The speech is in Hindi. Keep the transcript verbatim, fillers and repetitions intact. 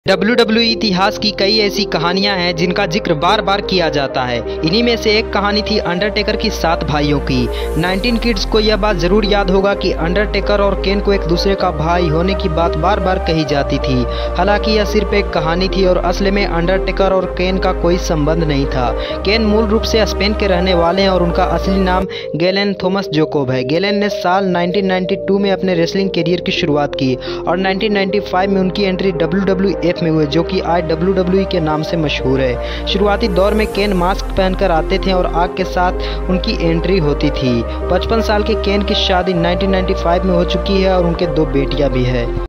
डब्ल्यू डब्ल्यू ई इतिहास की कई ऐसी कहानियां हैं जिनका जिक्र बार बार किया जाता है। इन्हीं में से एक कहानी थी अंडरटेकर की सात भाइयों की। नाइनटीन किड्स को यह बात जरूर याद होगा कि अंडरटेकर और केन को एक दूसरे का भाई होने की बात बार बार कही जाती थी। हालांकि यह सिर्फ एक कहानी थी और असली में अंडरटेकर और केन का कोई संबंध नहीं था। केन मूल रूप से स्पेन के रहने वाले हैं और उनका असली नाम गैलेन थॉमस जोकोब है। गैलेन ने साल नाइनटीन नाइंटी टू में अपने रेसलिंग करियर की शुरुआत की और नाइनटीन नाइंटी फाइव में उनकी एंट्री डब्ल्यू डब्ल्यू ई में हुए, जो कि आज डब्ल्यू डब्ल्यू ई के नाम से मशहूर है। शुरुआती दौर में केन मास्क पहनकर आते थे और आग के साथ उनकी एंट्री होती थी। पचपन साल के केन की शादी नाइनटीन नाइंटी फाइव में हो चुकी है और उनके दो बेटियां भी है।